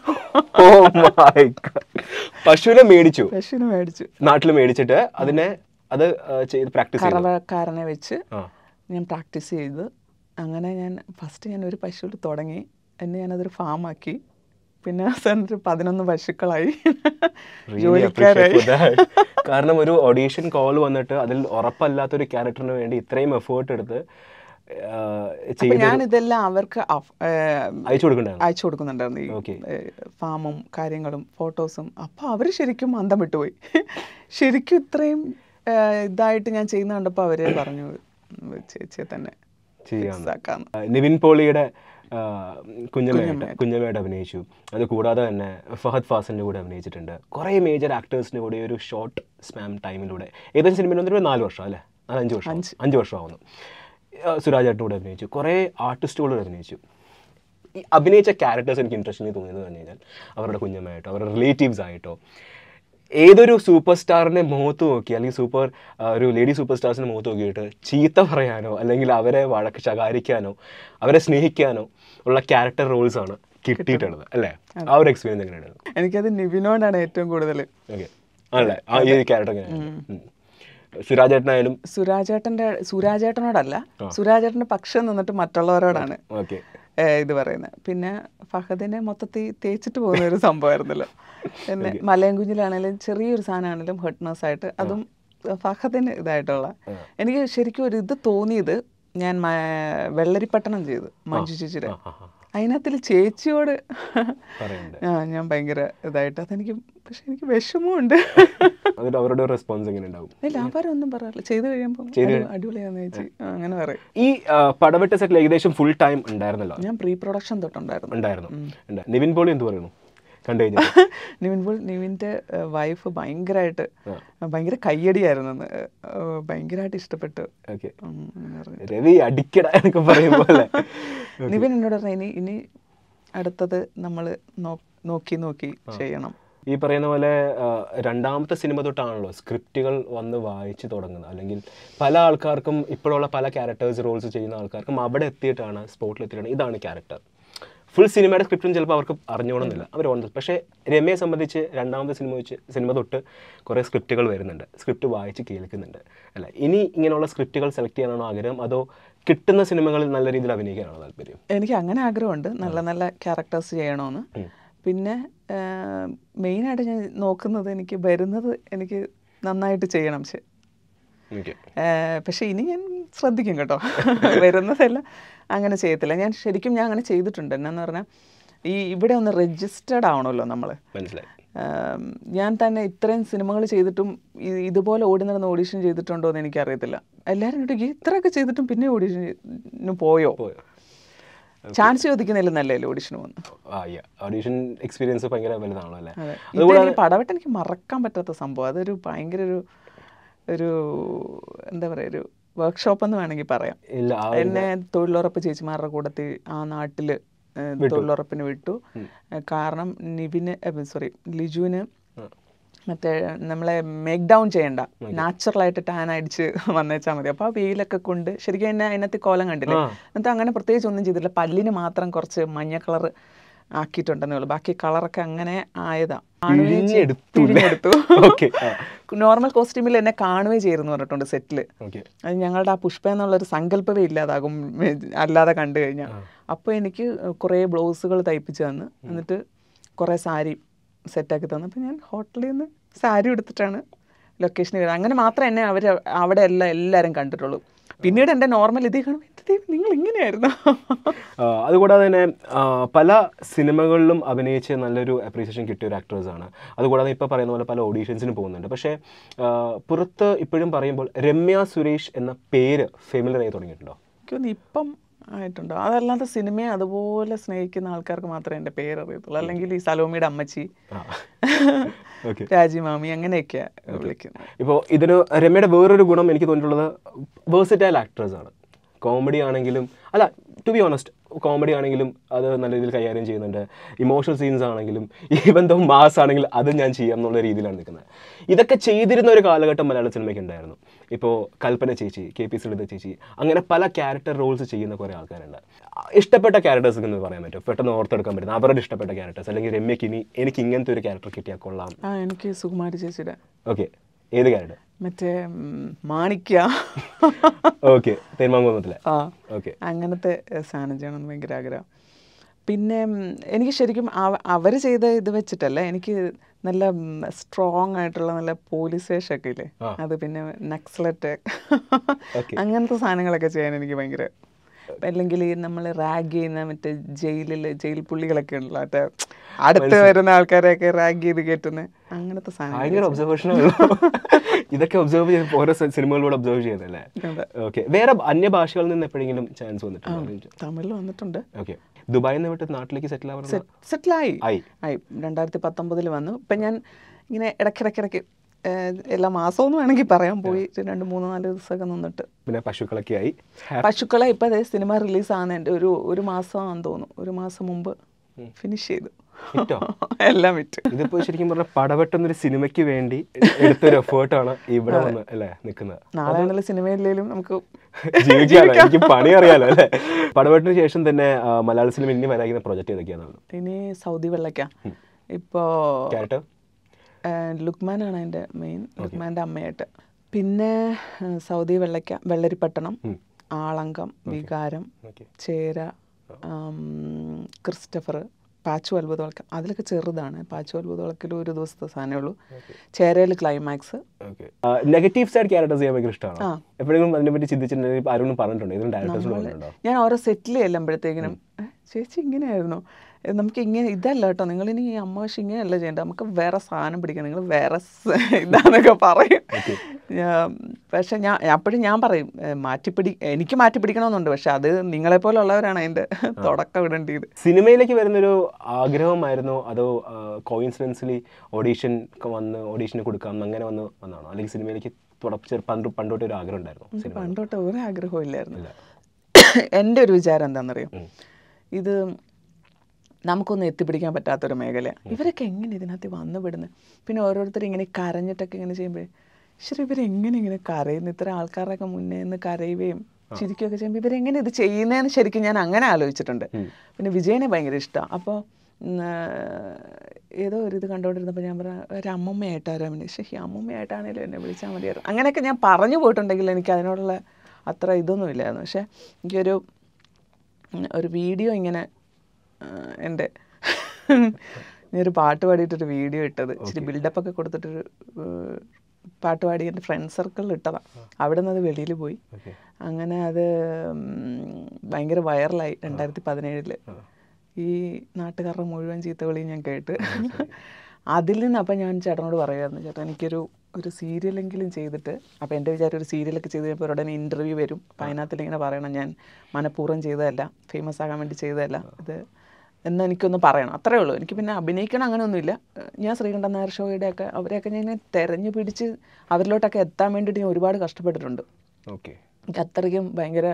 പശുവിനെ മേടിച്ചു പശുവിനെ മേടിച്ചു നാട്ടിൽ മേടിച്ചിട്ട് അതിനെ അത് ചെയ്ത് പ്രാക്ടീസ് കറവക്കാരനെ വെച്ച് ഞാൻ പ്രാക്ടീസ് ചെയ്ത് അങ്ങനെ ഞാൻ ഫസ്റ്റ് ഞാൻ ഒരു പശുവിൽ തുടങ്ങി. എന്നെ ഞാനതൊരു ഫാമാക്കി. പിന്നെ അവസാനം പതിനൊന്ന് പശുക്കളായി, ജോലിക്കാരായി. കാരണം ഒരു ഓഡീഷൻ കോൾ വന്നിട്ട് അതിൽ ഉറപ്പല്ലാത്തൊരു ക്യാരക്ടറിന് വേണ്ടി ഇത്രയും എഫേർട്ട് എടുത്ത് ഞാൻ ഇതെല്ലാം അവർക്ക് അയച്ചു അയച്ചു കൊടുക്കുന്നുണ്ടായിരുന്നു, ഈ ഫാമും കാര്യങ്ങളും ഫോട്ടോസും. അപ്പോൾ അവർ ശരിക്കും അന്തം വിട്ടുപോയി. ശരിക്കും ഇത്രയും ഇതായിട്ട് ഞാൻ ചെയ്യുന്ന കണ്ടപ്പോൾ അവർ പറഞ്ഞു ചേച്ചിയെ തന്നെ ചെയ്യാം. നിവിൻ പോളിയുടെ കുഞ്ഞമ്മയായിട്ട് കുഞ്ഞമ്മയായിട്ട് അഭിനയിച്ചു. അത് കൂടാതെ തന്നെ ഫഹദ് ഫാസിലിൻ്റെ കൂടെ അഭിനയിച്ചിട്ടുണ്ട്. കുറേ മേജർ ആക്ടേഴ്സിൻ്റെ കൂടെ ഒരു ഷോർട്ട് സ്പാം ടൈമിലൂടെ ഏകദേശം സിനിമയിൽ വന്നിട്ട് നാല് വർഷം അല്ലേ, നാല് അഞ്ച് വർഷം അഞ്ച് വർഷമാവുന്നു. സുരാജേട്ടൻ്റെ കൂടെ അഭിനയിച്ചു, കുറേ ആർട്ടിസ്റ്റുകളോട് അഭിനയിച്ചു. ഈ അഭിനയിച്ച ക്യാരക്ടേഴ്സ് എനിക്ക് ഇൻട്രസ്റ്റിംഗ് തോന്നിയത് പറഞ്ഞു കഴിഞ്ഞാൽ അവരുടെ കുഞ്ഞമ്മയായിട്ടോ അവരുടെ റിലേറ്റീവ്സ് ആയിട്ടോ ഏതൊരു സൂപ്പർ സ്റ്റാറിനെ മുഖത്ത് നോക്കി അല്ലെങ്കിൽ സൂപ്പർ ഒരു ലേഡി സൂപ്പർ സ്റ്റാർസിൻ്റെ മുഖത്ത് നോക്കിയിട്ട് ചീത്ത പറയാനോ അല്ലെങ്കിൽ അവരെ വഴക്ക് ശകാരിക്കാനോ അവരെ സ്നേഹിക്കാനോ ഉള്ള ക്യാരക്ടർ റോൾസ് ആണ് കിട്ടിയിട്ടുള്ളത് അല്ലേ? ആ ഒരു എക്സ്പീരിയൻസ് എങ്ങനെയാണ്? എനിക്കത് നിവിനോടാണ് ഏറ്റവും കൂടുതൽ. ഓക്കെ, അല്ലേ? ആ ഈ ക്യാരക്ടർ എങ്ങനെയാണ്? സുരാജേട്ടനായാലും സുരാജേട്ടൻ്റെ സുരാജേട്ടനോടല്ല, സുരാജേട്ടൻ്റെ പക്ഷം നിന്നിട്ട് മറ്റുള്ളവരോടാണ് ഇത് പറയുന്നത്. പിന്നെ ഫഹദിനെ മൊത്തത്തിൽ തേച്ചിട്ട് പോകുന്ന ഒരു സംഭവമായിരുന്നല്ലോ. പിന്നെ മലയൻകുഞ്ഞിലാണെങ്കിലും ചെറിയൊരു സാധനമാണെങ്കിലും ഹെർട്ട്നസ് ആയിട്ട് അതും ഫഹദിന് ഇതായിട്ടുള്ള. എനിക്ക് ശരിക്കും ഒരു ഇത് തോന്നിയത് ഞാൻ വെള്ളരിപ്പട്ടണം ചെയ്തു മഞ്ജു ചേച്ചിയുടെ. അതിനകത്തിൽ ചേച്ചിയോട് ആ ഞാൻ ഭയങ്കര ഇതായിട്ട് അതെനിക്ക്, പക്ഷെ എനിക്ക് വിഷമമുണ്ട്. അവരുടെ റെസ്പോൺസ് എങ്ങനെ ഉണ്ടാവും? ലാഭാരം ഒന്നും പറയാറില്ല, ചെയ്ത് കഴിയുമ്പോൾ അടിപൊളിയാന്ന് ചേച്ചി അങ്ങനെ പറയും. ഈ പടവെട്ട് സെറ്റിൽ ഏകദേശം ഫുൾ ടൈം ഉണ്ടായിരുന്നല്ലോ? ഞാൻ പ്രീ പ്രൊഡക്ഷൻ തൊട്ടുണ്ടായിരുന്നു. ഉണ്ടായിരുന്നു. നിവിൻ പോളി എന്ത് പറയുന്നു കണ്ടു കഴിഞ്ഞു? നിവിൻ പോൾ നിവിൻ്റെ വൈഫ് ഭയങ്കരമായിട്ട് ഭയങ്കര കയ്യടിയായിരുന്നു, ഭയങ്കരമായിട്ട് ഇഷ്ടപ്പെട്ടു. രവി അടിക്കട എന്നൊക്കെ പറയുമ്പോൾ നിവിൻ എന്നോട് പറഞ്ഞ ഇനി ഇനി അടുത്തത് നമ്മൾ നോക്കി നോക്കി ചെയ്യണം. ഈ പറയുന്ന പോലെ രണ്ടാമത്തെ സിനിമ തൊട്ടാണല്ലോ സ്ക്രിപ്റ്റുകൾ വന്ന് വായിച്ച് തുടങ്ങുന്നത്. അല്ലെങ്കിൽ പല ആൾക്കാർക്കും ഇപ്പോഴുള്ള പല ക്യാരക്ടേഴ്സ് റോൾസ് ചെയ്യുന്ന ആൾക്കാർക്കും അവിടെ എത്തിയിട്ടാണ് സ്പോട്ടിൽ എത്തിയിട്ടാണ് ഇതാണ് ക്യാരക്ടർ. ഫുൾ സിനിമയുടെ സ്ക്രിപ്റ്റും ചിലപ്പോൾ അവർക്ക് അറിഞ്ഞോണമെന്നില്ല, അവർ ഓൺ. പക്ഷേ രമ്യയെ സംബന്ധിച്ച് രണ്ടാമത്തെ സിനിമ വെച്ച് സിനിമ തൊട്ട് കുറേ സ്ക്രിപ്റ്റുകൾ വരുന്നുണ്ട്, സ്ക്രിപ്റ്റ് വായിച്ച് കേൾക്കുന്നുണ്ട് അല്ല. ഇനി ഇങ്ങനെയുള്ള സ്ക്രിപ്റ്റുകൾ സെലക്ട് ചെയ്യാനാണോ ആഗ്രഹം, അതോ കിട്ടുന്ന സിനിമകളിൽ നല്ല രീതിയിൽ അഭിനയിക്കാനാണോ താല്പര്യം? എനിക്ക് അങ്ങനെ ആഗ്രഹമുണ്ട്, നല്ല നല്ല ക്യാരക്ടേഴ്സ് ചെയ്യണമെന്ന്. പിന്നെ മെയിനായിട്ട് ഞാൻ നോക്കുന്നത് എനിക്ക് വരുന്നത് എനിക്ക് നന്നായിട്ട് ചെയ്യണം. പക്ഷെ ഇനി ഞാൻ ശ്രദ്ധിക്കും കേട്ടോ, വരുന്നതെല്ലാം അങ്ങനെ ചെയ്യത്തില്ല. ഞാൻ ശരിക്കും ഞാൻ അങ്ങനെ ചെയ്തിട്ടുണ്ട്. എന്നാന്ന് പറഞ്ഞാൽ ഈ ഇവിടെ ഒന്ന് രജിസ്റ്റേർഡ് ആവണമല്ലോ നമ്മൾ. മനസ്സിലായി. ഞാൻ തന്നെ ഇത്രയും സിനിമകൾ ചെയ്തിട്ടും ഇതുപോലെ ഓടി നടന്ന് ഓഡീഷൻ ചെയ്തിട്ടുണ്ടോ എന്ന് എനിക്കറിയത്തില്ല. എല്ലാവരും ഇടയ്ക്ക് ഇത്രയൊക്കെ ചെയ്തിട്ടും പിന്നെ ഓഡീഷന് പോയോ? ചാൻസ് ചോദിക്കുന്നില്ല നല്ലല്ലോ ഓഡിഷന് വന്നു. ഓഡിഷൻ എക്സ്പീരിയൻസ് ഭയങ്കര വലുതാണല്ലോ അല്ലേ? അതെ. പടവെട്ട് എനിക്ക് മറക്കാൻ പറ്റാത്ത സംഭവം. അതൊരു ഭയങ്കര ഒരു ഒരു എന്താ പറയുക ഒരു വർക്ക്ഷോപ്പ് എന്ന് വേണമെങ്കിൽ പറയാം. എന്നെ തൊഴിലുറപ്പ് ചേച്ചിമാരുടെ കൂടത്തിൽ ആ നാട്ടിൽ തൊഴിലുറപ്പിന് വിട്ടു. കാരണം നിവിന് സോറി ലിജുവിന് മറ്റേ നമ്മളെ മേക്ക് ഡൗൺ ചെയ്യണ്ട, നാച്ചുറലായിട്ട് ടാൻ അടിച്ച് വന്നേച്ചാൽ മതി. അപ്പോൾ ആ വെയിലൊക്കെ കൊണ്ട് ശരിക്കും എന്നെ അതിനകത്ത് കോലം കണ്ടില്ലേ. എന്നിട്ട് അങ്ങനെ പ്രത്യേകിച്ച് ഒന്നും ചെയ്തില്ല, പല്ലിന് മാത്രം കുറച്ച് മഞ്ഞ കളർ ആക്കിയിട്ടുണ്ടെന്നേ ഉള്ളൂ. ബാക്കി കളറൊക്കെ അങ്ങനെ ആയതാ. പിഴിഞ്ഞെടുത്തു. നോർമൽ കോസ്റ്റ്യൂമിൽ എന്നെ കാണുകയും ചെയ്യുന്നു പറഞ്ഞിട്ടുണ്ട് സെറ്റില്. അത് ഞങ്ങളുടെ ആ പുഷ്പ എന്നുള്ളൊരു സങ്കല്പമേ ഇല്ലാതാകും അല്ലാതെ കണ്ടു കഴിഞ്ഞാൽ. അപ്പോൾ എനിക്ക് കുറേ ബ്ലൗസുകൾ തയ്പ്പിച്ച് തന്ന്, എന്നിട്ട് കുറേ സാരി സെറ്റാക്കി തന്നു. അപ്പോൾ ഞാൻ ഹോട്ടലിൽ നിന്ന് സാരി എടുത്തിട്ടാണ് ലൊക്കേഷനിൽ വരുന്നത്. അങ്ങനെ മാത്രമേ എന്നെ അവർ അവിടെ എല്ലാം എല്ലാവരും കണ്ടിട്ടുള്ളൂ. പിന്നീട് എൻ്റെ നോർമൽ ഇതേ കാണും, നിങ്ങൾ ഇങ്ങനെയായിരുന്നു. അതുകൂടാതെ തന്നെ പല സിനിമകളിലും അഭിനയിച്ച് നല്ലൊരു അപ്രീസിയേഷൻ കിട്ടിയ ഒരു ആക്ട്രസാണ്. അതുകൂടാതെ ഇപ്പോൾ പറയുന്ന പോലെ പല ഓഡീഷൻസിന് പോകുന്നുണ്ട്. പക്ഷേ പുറത്ത് ഇപ്പോഴും പറയുമ്പോൾ രമ്യ സുരേഷ് എന്ന പേര് ഫെമിലർ ആയി തുടങ്ങിയിട്ടുണ്ടോ? എനിക്കൊന്ന് ഇപ്പം ആയിട്ടുണ്ടോ? അതല്ലാതെ സിനിമയെ അതുപോലെ സ്നേഹിക്കുന്ന ആൾക്കാർക്ക് മാത്രമേ എൻ്റെ പേര് അറിയത്തുള്ളൂ. അല്ലെങ്കിൽ ഈ സലോമിയുടെ അമ്മച്ചി, രാജിമാമി അങ്ങനെയൊക്കെയാണ് വിളിക്കുന്നത്. ഇപ്പോൾ ഇതിന് രമ്യയുടെ വേറൊരു ഗുണം എനിക്ക് തോന്നിയിട്ടുള്ളത് വേഴ്സറ്റൈൽ ആക്ട്രസാണ്. കോമഡി ആണെങ്കിലും അല്ല ടു ബി ഓണസ്റ്റ് കോമഡി ആണെങ്കിലും അത് നല്ല രീതിയിൽ കൈകാര്യം ചെയ്യുന്നുണ്ട്. ഇമോഷണൽ സീൻസ് ആണെങ്കിലും ഈവൻ ദോ മാസ് ആണെങ്കിൽ അത് ഞാൻ ചെയ്യാം എന്നുള്ള രീതിയിലാണ് നിൽക്കുന്നത്. ഇതൊക്കെ ചെയ്തിരുന്ന ഒരു കാലഘട്ടം മലയാള സിനിമയ്ക്ക് ഉണ്ടായിരുന്നു. ഇപ്പോൾ കൽപ്പന ചേച്ചി, കെ പി സുലത ചേച്ചി, അങ്ങനെ പല ക്യാരക്ടർ റോൾസ് ചെയ്യുന്ന കുറേ ആൾക്കാരുണ്ട്. ഇഷ്ടപ്പെട്ട ക്യാരക്ടേഴ്സ് എന്ന് പറയാൻ പറ്റും, പെട്ടെന്ന് ഓർത്തെടുക്കാൻ പറ്റുന്ന അവരുടെ ഇഷ്ടപ്പെട്ട ക്യാരക്ടേഴ്സ്, അല്ലെങ്കിൽ രമ്യക്ക് ഇനി എനിക്ക് ഇങ്ങനത്തെ ഒരു ക്യാരക്ടർ കിട്ടിയാൽ കൊള്ളാം? ആ എനിക്ക് സുകുമാരി ചേച്ചിയുടെ. ഓക്കെ, ഏത് ക്യാരക്ടർ? മറ്റേ മാണിക്യ. ഓക്കെ, തേന്മാങ്കുന്നത്തിലെ. ആ ഓക്കെ, അങ്ങനത്തെ സാധനം ചെയ്യണമെന്ന് ഭയങ്കര ആഗ്രഹം. പിന്നെ എനിക്ക് ശരിക്കും അവർ ചെയ്ത ഇത് വെച്ചിട്ടല്ല, എനിക്ക് നല്ല സ്ട്രോങ് ആയിട്ടുള്ള നല്ല പോലീസ് വേഷമൊക്കെ ഇല്ലേ, അത് പിന്നെ നക്സലറ്റ് അങ്ങനത്തെ സാധനങ്ങളൊക്കെ ചെയ്യാൻ എനിക്ക് ഭയങ്കര. അല്ലെങ്കിൽ നമ്മൾ റാഗ് ചെയ്യുന്ന മറ്റേ ജയിലിൽ ജയിൽ പുള്ളികളൊക്കെ ഉണ്ടല്ലോ, മറ്റേ അടുത്ത് വരുന്ന ആൾക്കാരെയൊക്കെ റാഗ് ചെയ്ത് കയറ്റുന്ന അങ്ങനത്തെ സാധനം. ഇതൊക്കെ ഒബ്സർവ് ചെയ്ത് ഓരോ സിനിമകളിലൂടെ ഒബ്സർവ് ചെയ്യുന്നല്ലേ? ഓക്കെ. വേറെ അന്യഭാഷകളിൽ നിന്ന് എപ്പോഴെങ്കിലും ചാൻസ് വന്നിട്ടുണ്ട്? തമിഴിൽ വന്നിട്ടുണ്ട്. ഓക്കെ. ദുബായിൽ നിന്ന് വിട്ട് നാട്ടിലേക്ക് സെറ്റിൽ ആവാൻ സെറ്റിലായി ആയി രണ്ടായിരത്തി പത്തൊമ്പതിൽ വന്നു. ഇപ്പം ഞാൻ ഇങ്ങനെ ഇടയ്ക്കിടയ്ക്കിടയ്ക്ക് എല്ലാ മാസവും വേണമെങ്കിൽ പറയാൻ പോയി രണ്ട് മൂന്ന് നാല് ദിവസമൊക്കെ നിന്നിട്ട്. പിന്നെ പശുക്കളൊക്കെ ആയി. പശുക്കളെ ഇപ്പം അതേ സിനിമ റിലീസ് ആകുന്നതിൻ്റെ ഒരു ഒരു മാസമാണെന്ന് തോന്നുന്നു, ഒരു മാസം മുമ്പ് ഫിനിഷ് ചെയ്തു. എല്ലാം വിറ്റ്. ഇതിപ്പോ ശരിക്കും പറഞ്ഞാൽ പടവെട്ടുന്നൊരു സിനിമയ്ക്ക് വേണ്ടി എടുത്തൊരു എഫേർട്ടാണ് ഇവിടെ വന്ന് അല്ലേ നിൽക്കുന്നത്. നാളെ സിനിമയിലും നമുക്ക് ജീവിക്കാലോ, എനിക്ക് പണി അറിയാലോ അല്ലേ. പടവെട്ടിന് ശേഷം തന്നെ മലയാള സിനിമ ഇനി വരാകുന്ന പ്രൊജക്ട് ഏതൊക്കെയാണ്? ഇനി സൗദി വെള്ളക്ക. ഇപ്പോ ക്യാരക്ടർ ലുക്മാനാണ് എൻ്റെ മെയിൻ, ലുക്മാൻ്റെ അമ്മയായിട്ട്. പിന്നെ സൗദി വെള്ളയ്ക്ക, വെള്ളരിപ്പട്ടണം, ആളങ്കം, വികാരം, ചേര, ക്രിസ്റ്റഫർ, പാച്ചു അത്ഭുത വിളക്കം. അതിലൊക്കെ ചെറുതാണ്. പാച്ചു അത്ഭുത വിളക്കിൽ ഒരു ദിവസത്തെ സാധനമേ ഉള്ളൂ. ചേരയിൽ ക്ലൈമാക്സ്. നെഗറ്റീവ് സൈഡ് ക്യാരക്ടേഴ്സ് ചെയ്യാൻ ഭയങ്കര ഇഷ്ടമാണ്. എപ്പോഴെങ്കിലും അതിനെപ്പറ്റി ചിന്തിച്ചിട്ടുണ്ടെങ്കിൽ ആരോടും പറഞ്ഞിട്ടുണ്ടോ? ഞാൻ ഓരോ സെറ്റിൽ ചെല്ലുമ്പോഴത്തേക്കിനും ചേച്ചി ഇങ്ങനെയായിരുന്നു, നമുക്ക് ഇങ്ങനെ ഇതല്ല കേട്ടോ, നിങ്ങളിനി ഈ അമ്മ പക്ഷെ ഇങ്ങനെയല്ല ചെയ്യേണ്ടത്, നമുക്ക് വേറെ സാധനം പിടിക്കാം, നിങ്ങൾ വേറെ ഇതാന്നൊക്കെ പറയും. പക്ഷെ ഞാൻ അപ്പോഴും ഞാൻ പറയും മാറ്റിപ്പിടി എനിക്ക് മാറ്റി പിടിക്കണമെന്നുണ്ട്, പക്ഷെ അത് നിങ്ങളെപ്പോലെ ഉള്ളവരാണ് അതിൻ്റെ തുടക്കം ഇടേണ്ടത്. സിനിമയിലേക്ക് വരുന്നൊരു ആഗ്രഹമായിരുന്നോ അതോ കോയിൻസിഡൻസ്ലി ഓഡീഷൻ വന്ന് ഓഡീഷന് കൊടുക്കാം അങ്ങനെ വന്ന് വന്നാണോ, അല്ലെങ്കിൽ സിനിമയിലേക്ക് പണ്ട് പണ്ടോട്ട് ഒരു ആഗ്രഹം ഉണ്ടായിരുന്നു? പണ്ടോട്ട് ഒരു ആഗ്രഹവും ഇല്ലായിരുന്നു. എൻ്റെ ഒരു വിചാരം എന്താണെന്നറിയോ, ഇത് നമുക്കൊന്നും എത്തിപ്പിടിക്കാൻ പറ്റാത്തൊരു മേഖലയാണ്. ഇവരൊക്കെ എങ്ങനെ ഇതിനകത്ത് വന്നു വിടുന്നത്? പിന്നെ ഓരോരുത്തർ ഇങ്ങനെ കരഞ്ഞിട്ടൊക്കെ ഇങ്ങനെ ചെയ്യുമ്പോൾ ശരി ഇവരെങ്ങനെ ഇങ്ങനെ കരയുന്നു, ഇത്ര ആൾക്കാരുടെയൊക്കെ മുന്നേ നിന്ന് കരയുകയും ചിരിക്കുകയൊക്കെ ചെയ്യുമ്പോൾ ഇവരെങ്ങനെ ഇത് ചെയ്യുന്നതെന്ന് ശരിക്കും ഞാൻ അങ്ങനെ ആലോചിച്ചിട്ടുണ്ട്. പിന്നെ വിജയനെ ഭയങ്കര ഇഷ്ടമാണ്. അപ്പോൾ ഏതോ ഒരു ഇത് കണ്ടുകൊണ്ടിരുന്നപ്പോൾ ഞാൻ പറഞ്ഞ ഒരു അമ്മമ്മയായിട്ടാരോ പക്ഷേ ഈ അമ്മമ്മയായിട്ടാണേലും എന്നെ വിളിച്ചാൽ മതിയായിരുന്നു. അങ്ങനെയൊക്കെ ഞാൻ പറഞ്ഞു പോയിട്ടുണ്ടെങ്കിൽ എനിക്ക് അതിനോടുള്ള അത്ര ഇതൊന്നും ഇല്ലായിരുന്നു. പക്ഷേ എനിക്കൊരു ഒരു വീഡിയോ ഇങ്ങനെ എൻ്റെ ഞാനൊരു പാട്ട് പാടിയിട്ടൊരു വീഡിയോ ഇട്ടത്, ഇച്ചിരി ബിൽഡപ്പൊക്കെ കൊടുത്തിട്ടൊരു പാട്ട് പാടി എൻ്റെ ഫ്രണ്ട് സർക്കിളിൽ ഇട്ടതാണ്. അവിടെ നിന്ന് അത് വെളിയിൽ പോയി. അങ്ങനെ അത് ഭയങ്കര വൈറലായി രണ്ടായിരത്തി പതിനേഴില്. ഈ നാട്ടുകാരുടെ മുഴുവൻ ചീത്തവിളിയും ഞാൻ കേട്ട് അതിൽ നിന്ന് അപ്പം ഞാൻ ചേട്ടനോട് പറയുമായിരുന്നു, ചേട്ടാ എനിക്കൊരു ഒരു സീരിയലെങ്കിലും ചെയ്തിട്ട്, അപ്പോൾ എൻ്റെ വിചാരം ഒരു സീരിയലൊക്കെ ചെയ്ത് കഴിയുമ്പോൾ ഉടനെ ഇൻ്റർവ്യൂ വരും, അപ്പം അതിനകത്തിൽ ഇങ്ങനെ പറയണം ഞാൻ മനഃപൂർവ്വം ചെയ്തതല്ല, ഫേമസ് ആകാൻ വേണ്ടി ചെയ്തതല്ല ഇത് എന്ന് എനിക്കൊന്ന് പറയണം. അത്രേ ഉള്ളൂ. എനിക്ക് പിന്നെ അഭിനയിക്കണം അങ്ങനെയൊന്നുമില്ല. ഞാൻ ശ്രീകണ്ഠൻ നായർ ഷോയുടെയൊക്കെ അവരെയൊക്കെ ഞാൻ തെരഞ്ഞു പിടിച്ച് അവരിലോട്ടൊക്കെ എത്താൻ വേണ്ടിയിട്ട് ഞാൻ ഒരുപാട് കഷ്ടപ്പെട്ടിട്ടുണ്ട്. ഓക്കെ. എനിക്ക് അത്രയ്ക്കും ഭയങ്കര